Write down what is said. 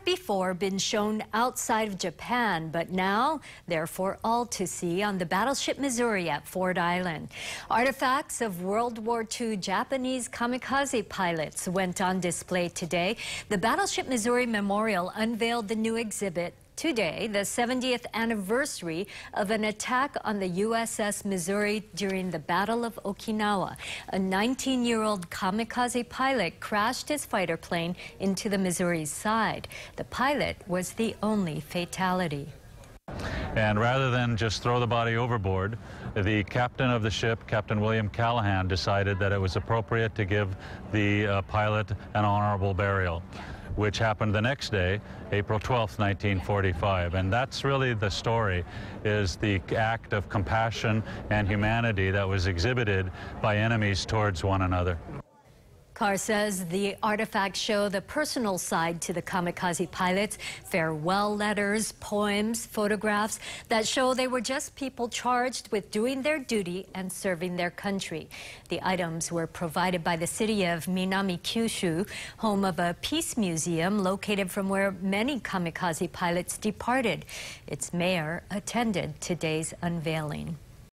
before been shown outside of Japan, but now they're for all to see on the Battleship Missouri at Ford Island. Artifacts of World War II Japanese kamikaze pilots went on display today. The Battleship Missouri Memorial unveiled the new exhibit today, the 70th anniversary of an attack on the USS Missouri during the Battle of Okinawa. A 19-year-old kamikaze pilot crashed his fighter plane into the Missouri's side. The pilot was the only fatality. And rather than just throw the body overboard, the captain of the ship, Captain William Callahan, decided that it was appropriate to give the pilot an honorable burial, which happened the next day, April 12th, 1945. And that's really the story, is the act of compassion and humanity that was exhibited by enemies towards one another. Carr says the artifacts show the personal side to the kamikaze pilots, farewell letters, poems, photographs that show they were just people charged with doing their duty and serving their country. The items were provided by the city of Minami Kyushu, home of a peace museum located from where many kamikaze pilots departed. Its mayor attended today's unveiling.